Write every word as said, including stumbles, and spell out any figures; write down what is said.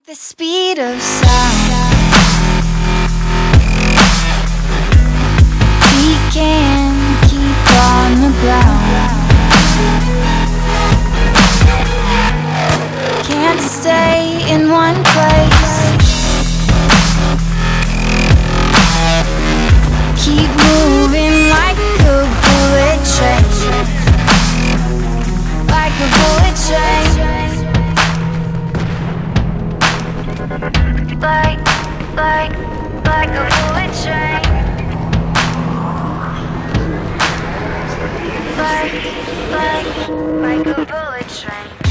The speed of sound, we can keep on the ground. Can't stay in one place. Keep moving like a bullet train, like a bullet train. Like, like, like a bullet train. Like, like, like a bullet train.